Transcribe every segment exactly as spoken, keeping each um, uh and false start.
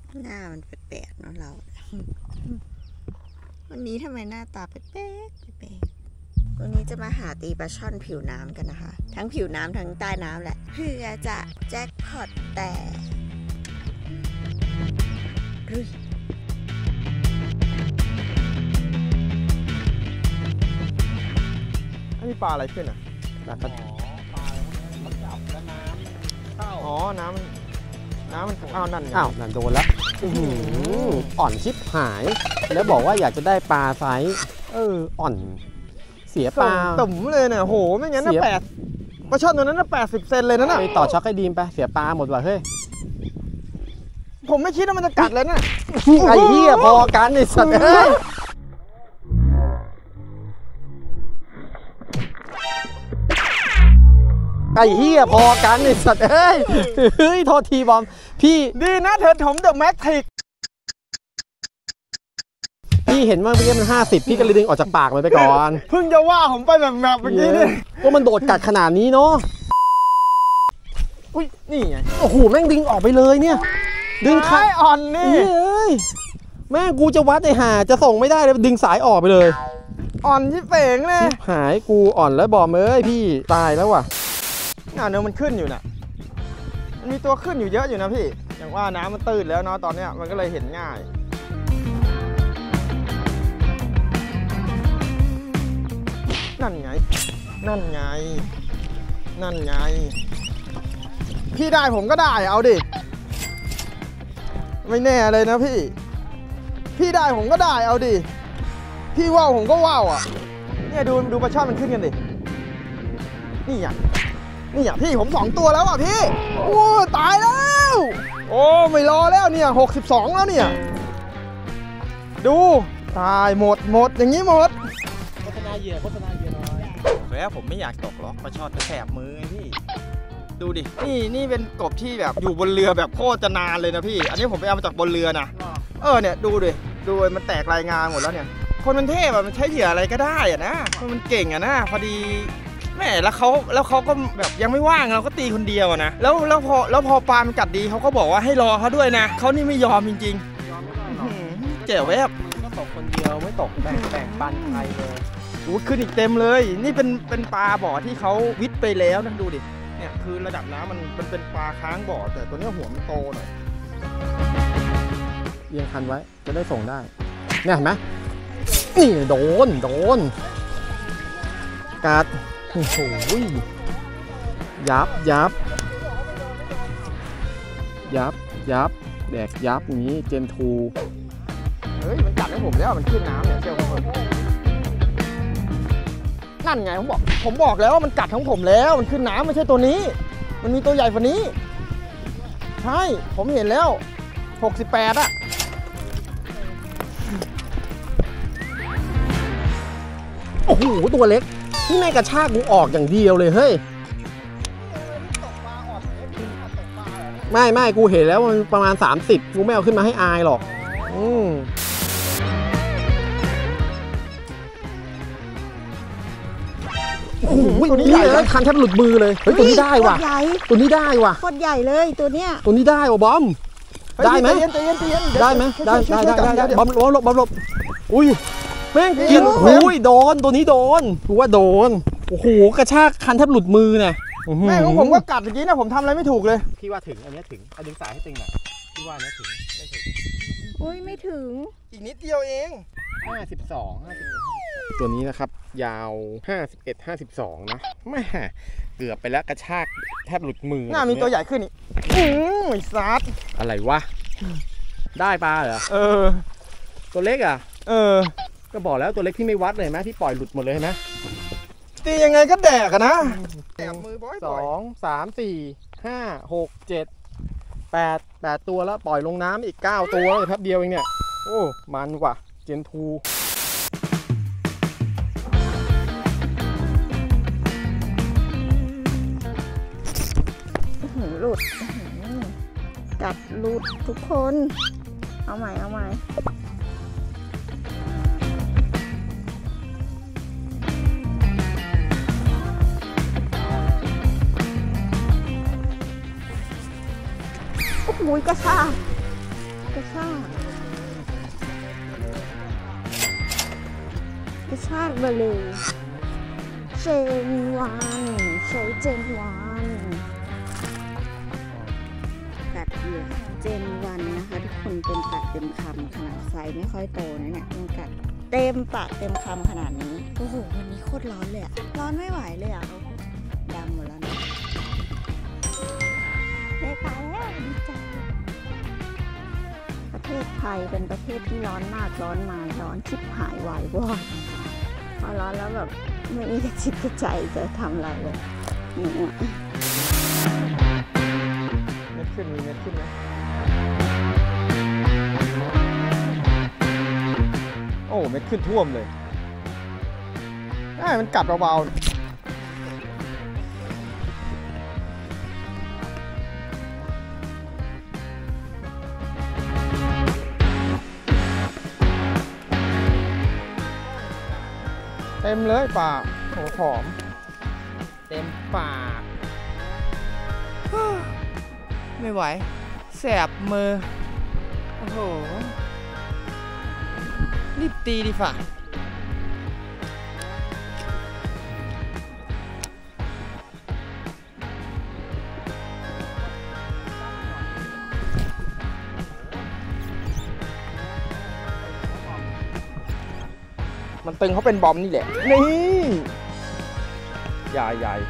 หน้ามันแปลกๆเนาะเราวันนี้ทำไมหน้าตาแปลกๆแปลกๆวันนี้จะมาหาตีปลาช่อนผิวน้ำกันนะคะทั้งผิวน้ำทั้งใต้น้ำแหละเพื่อจะแจ็คพอตแต่รุยอันนี้ปลาอะไรขึ้นอ่ะปลาปลาจับแล้วน้ำเข้าอ๋อน้ำมันน้ำมันอ้าวนั่นอ้าวนั่นโดนแล้วอ่อนชิบหายแล้วบอกว่าอยากจะได้ปลาไซส์เอออ่อนเสียปลาตุ่มเลยเนี่ยโหไม่งั้นน่ะแปดปลาช่อนตัวนั้นน่ะแปดสิบเซนเลยนะน่ะไปต่อช็อกให้ดีมไปเสียปลาหมดว่ะเฮ้ยผมไม่คิดว่ามันจะกัดเลยน่ะไอ้เหี้ยพอกันไอ้สัตว์เอ้ยไอ้เหี้ยพอกันไอ้สัตว์เอ้ยเฮ้ยโทษทีบอมพี่ดีนะเธอถมเดอะแม็กทิกพี่เห็นว่าเมื่อกี้มันห้าสิบพี่ก็เลยดึงออกจากปากมันไปก่อนเพิ่งจะว่าผมไปแบบแบบเมื่อกี้นี่ว่ามันโดดกัดขนาดนี้เนาะอุ้ยนี่ไงโอ้โหแม่งดึงออกไปเลยเนี่ยดึงขาอ่อนนี่เฮ้ยแม่งกูจะวัดไอ้ห่าจะส่งไม่ได้เลยดึงสายออกไปเลยอ่อนที่เป่งเลยหายกูอ่อนแล้วบอมเอ้ยพี่ตายแล้วว่ะน่าเนื้อมันขึ้นอยู่น่ะมันมีตัวขึ้นอยู่เยอะอยู่นะพี่อย่างว่าน้ำมันตื้นแล้วเนาะตอนเนี้ยมันก็เลยเห็นง่ายนั่นไงนั่นไงนั่นไงพี่ได้ผมก็ได้เอาดิไม่แน่เลยนะพี่พี่ได้ผมก็ได้เอาดิพี่ว่าวผมก็ว่าวอ่ะเนี่ยดูดูปลาช่อนมันขึ้นกันดินี่อย่างนี่อย่างพี่ผมสองตัวแล้วอ่ะพี่โอ้ตายแล้วโอ้ไม่รอแล้วเนี่ยหกสิบสองแล้วเนี่ยดูตายหมดหมดอย่างนี้หมดโฆษณาเหยื่อโฆษณาเหยื่อน้อยแล้วผมไม่อยากตกหรอกปลาช่อนจะแสบมือไงพี่ดูดินี่นี่เป็นกบที่แบบอยู่บนเรือแบบโคตรจะนานเลยนะพี่อันนี้ผมไปเอามาจากบนเรือนะเออเนี่ยดูดิดูมันแตกรายงานหมดแล้วเนี่ยคนมันเทพแบบมันใช้เหยื่ออะไรก็ได้อะนะมันเก่งอะนะพอดีแม่แล้วเขาแล้วเขาก็แบบยังไม่ว่างเราก็ตีคนเดียวนะแล้วแล้วพอแล้วพอปลามันกัดดีเขาก็บอกว่าให้รอเขาด้วยนะเขานี่ไม่ยอมจริงๆเจ๋วแวบก็ตกคนเดียวไม่ตกแบ่งแบ่งปันใครเลยดูขึ้นอีกเต็มเลยนี่เป็นเป็นปลาบ่อที่เขาวิทย์ไปแล้วนั่นดูดิเนี่ยคือระดับน้ำมันมันเป็นปลาค้างบ่อแต่ตัวนี้หัวมันโตหน่อยเอียงคันไว้จะได้ส่งได้เนี่ยเห็นไหมนี่โดนโดนกัดโอ้โหยับยับยับยับแดกยับอย่างนี้เจนทูเฮ้ยมันกัดให้ผมแล้วมันขึ้นน้ำเนี่ยเจ้าผมนั่นไงผมบอกผมบอกแล้วว่ามันกัดของผมแล้วมันขึ้นน้ำไม่ใช่ตัวนี้มันมีตัวใหญ่กว่านี้ใช่ผมเห็นแล้วหกสิบแปดอะโอ้โหตัวเล็กนี่แม่กระชากกูออกอย่างเดียวเลยเฮ้ยไม่ไม่กูเห็นแล้วมันประมาณสามสิบกูไม่เอาขึ้นมาให้อายหรอกอืมโอ้โหตัวนี้ใหญ่เลยคันแทบหลุดมือเลยเฮ้ยตัวนี้ได้ว่ะตัวนี้ได้ว่ะโคตรใหญ่เลยตัวเนี้ยตัวนี้ได้ว่ะบอมได้ไหมได้ไหมได้ได้ได้ได้บอมหลบบอมหลบอุ้ยแม่งกินโอ้ยโดนตัวนี้โดนกูว่าโดนโอ้โหกระชากคันแทบหลุดมือเนี่ยแม่ของผมก็กัดเมื่อกี้นะผมทำอะไรไม่ถูกเลยพี่ว่าถึงอันนี้ถึงเอาดึงสายให้ตึงหน่อยพี่ว่านี้ถึงไม่ถึงอุ้ยไม่ถึงอีกนิดเดียวเองห้าสิบสองตัวนี้นะครับยาวห้าสิบเอ็ด ห้าสิบสองนะแม่เกือบไปแล้วกระชากแทบหลุดมือน่ามีตัวใหญ่ขึ้นอีกอือไอ้ซัดอะไรวะได้ปลาเหรอเออตัวเล็กอ่ะเออก็บอกแล้วตัวเล็กที่ไม่วัดเลยไหมที่ปล่อยหลุดหมดเลยนะตียังไงก็แดกอะนะสองสามสี่ห้าหกเจ็ดแปดแปดตัวแล้วปล่อยลงน้ำอีกเก้าตัวเลยแป๊บเดียวเองเนี่ยโอ้มันกว่าเจนทูหลุดกัดหลุดทุกคนเอาใหม่เอาใหม่โอ้โหกระชากกระชากกระชากมาเลยเจนวันใช้เจนวันกัดเหยื่อเจนวันนะคะทุกคนเต็มปากเต็มคำขนาดไซส์ไม่ค่อยโตนะเนี่ยยังกัดเต็มปากเต็มคำขนาดนี้โอ้โหวันนี้โคตรร้อนเลยอะร้อนไม่ไหวเลยอะดำหมดแล้วนะได้ปลาแล้วดีใจประเทศไทยเป็นประเทศที่ร้อนมากร้อนมาร้อนชิบหายวายวอดพอร้อนแล้วแบบไม่มีกระชิบกระใจจะทำอะไรเลยหนูอะเม็ดขึ้นมีเม็ดขึ้นไหมโอ้เม็ดขึ้นท่วมเลยไอ้มันกัดเบาๆเต็มเลยปากโหหอมเต็มปากไม่ไหวแสบมือโอ้โหรีบตีดิฝ่ามันตึงเขาเป็นบอมนี่แหละนี่ใหญ่ใหญ่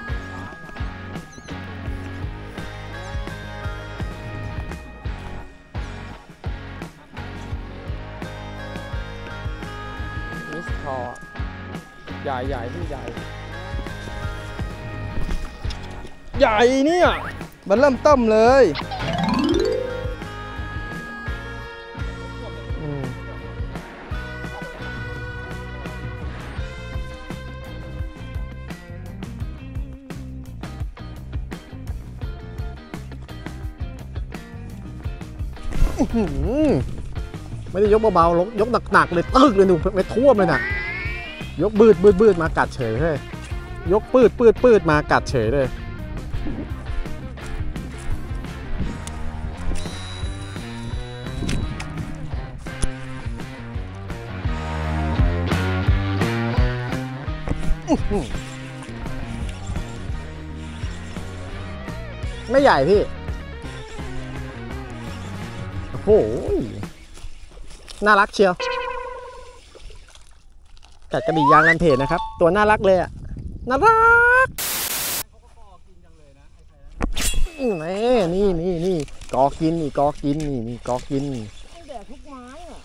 มิสคอใหญ่ใหญ่ที่ใหญ่ใหญ่เนี่ยมันเริ่มต้มเลยไม่ได้ยกเบาๆยกหนักๆเลยตึกเลยหนูไม่ท่วมเลยนะยกบืดบืดบืดมากัดเฉยเลยยกปืดปืดปืดมากัดเฉยเลยไม่ใหญ่พี่โอ้โหน่ารักเชียวกัดกระดิ่งยางลันเพจนะครับตัวน่ารักเลยอ่ะน่ารักนี่นี่นี่นี่กอกินนี่กอกินนี่นี่กอกินนี่แดดทุกไม้อ่ะ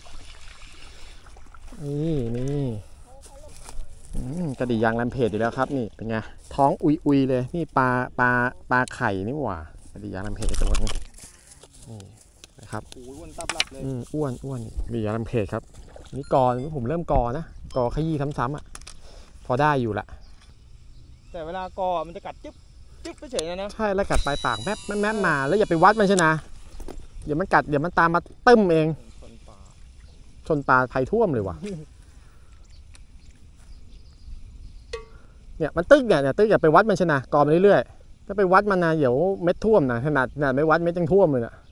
นี่นี่กระดิ่งยางลันเพจอยู่แล้วครับนี่เป็นไงท้องอุยอุยเลยนี่ปลาปลาปลาไข่นี่หว่ากระดิ่งยางลันเพจตัวนี้ครับอ้วนตับหลับเลยอ้วนอ้วนมียาลำเพจครับนี่กอผมเริ่มกอนะกอขยี้ซ้ำๆอ่ะพอได้อยู่ละแต่เวลากอมันจะกัดจึ๊บจึ๊บไปเฉยนะใช่แล้วกัดปลายปากแมบแมบมาแล้วอย่าไปวัดมันใช่นะเดี๋ยวมันกัดเดี๋ยวมันตามมาตึ้มเองชนปลาชนปลาไผ่ท่วมเลยว่ะเนี่ยมันตึ้งเนี่ยเนี่ยตึ้งอย่าไปวัดมันใช่นะกอมาเรื่อยๆถ้าไปวัดมันนะเดี๋ยวเม็ดท่วมนะขนาดขนาดไม่วัดเม็ดยังท่วมเลยนะ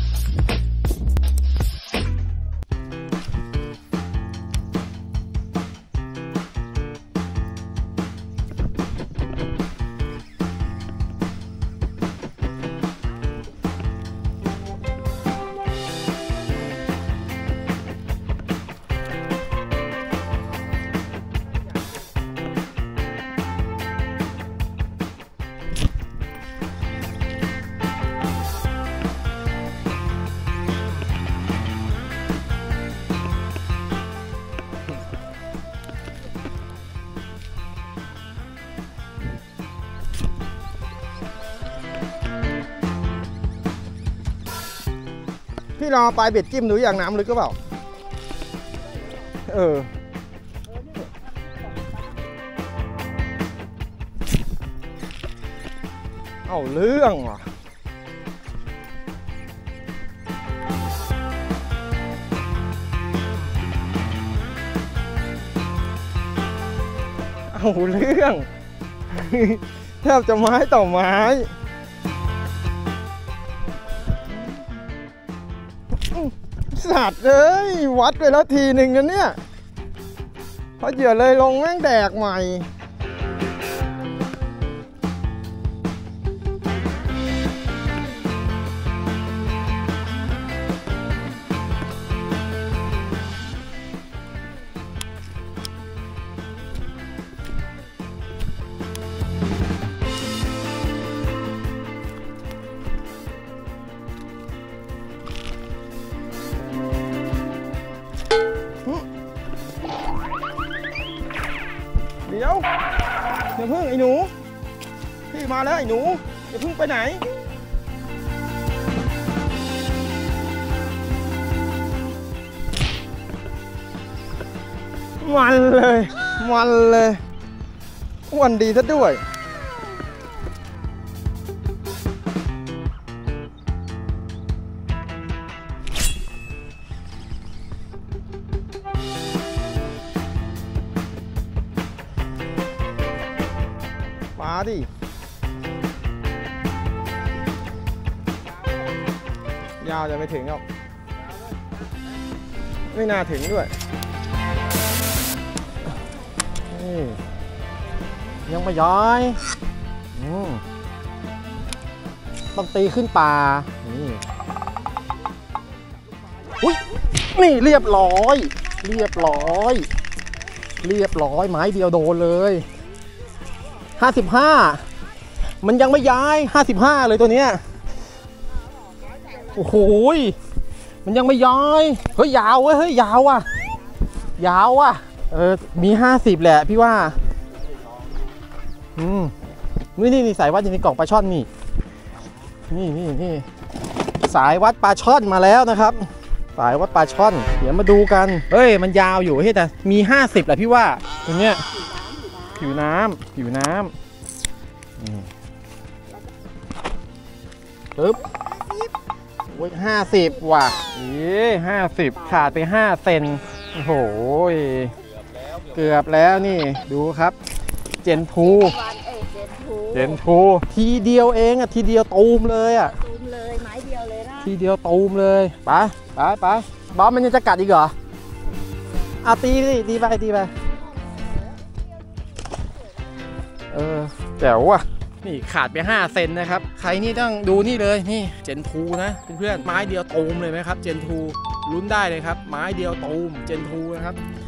พี่ลองปลายเบ็ดจิ้มดูอย่างน้ำลึกก็เปล่าเออเอาเรื่องว่ะเอาเรื่องแทบจะไม้ต่อไม้อืมสัตว์เอ้ยวัดไปแล้วทีหนึ่งนะเนี่ยพอเหยื่อเลยลงแม่งแดกใหม่เดี๋ยวอย่าเพิ่งไอ้หนูพี่มาแล้วไอ้หนูอย่าเพิ่งไปไหนมันเลยมันเลยอ้วนดีซะด้วยมาดิยาวจะไม่ถึงหรอกไม่น่าถึงด้วยนี่ยังไม่ย้อยอืมต้องตีขึ้นป่านี่อุ้ยนี่เรียบร้อยเรียบร้อยเรียบร้อยไม้เดียวโดนเลยห้าสิบห้ามันยังไม่ย้ายห้าสิบห้าเลยตัวเนี้ยโอ้โหมันยังไม่ย้ายเฮ้ยยาวเว้ยเฮ้ยยาวว่ะยาวว่ะเออมีห้าสิบแหละพี่ว่าอืมนี่นี่นี่สายวัดอยู่ในกล่องปลาช่อนนี่นี่นี่นี่สายวัดปลาช่อนมาแล้วนะครับสายวัดปลาช่อนเดี๋ยวมาดูกันเฮ้ยมันยาวอยู่เฮ้ยแต่มีห้าสิบแหละพี่ว่าตัวเนี้ยผิวน้ำผิวน้ำปึ๊บโอ้ยห้าสิบว่ะเอ้ห้าสิบขาดไปห้าเซนโอ้โหเกือบแล้วนี่ดูครับเจนพูเจนพูทีเดียวเองอ่ะทีเดียวตูมเลยอ่ะตูมเลยไม้เดียวเลยนะทีเดียวตูมเลยไปไปไปบอสมันยังจะกัดอีกเหรอเอาตีดิตีไปตีไปเออแจ๋วว่ะนี่ขาดไปห้าเซนนะครับใครนี่ต้องดูนี่เลยนี่เจนทูนะเพื่อนๆไม้เดียวตูมเลยไหมครับเจนทูลุ้นได้เลยครับไม้เดียวตูมเจนทูนะครับ